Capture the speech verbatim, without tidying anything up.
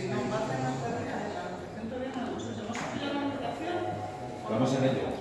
no, va a hacer una tarea de la Asociación Torreón, nosotros hemos hecho la comunicación. Vamos en ello.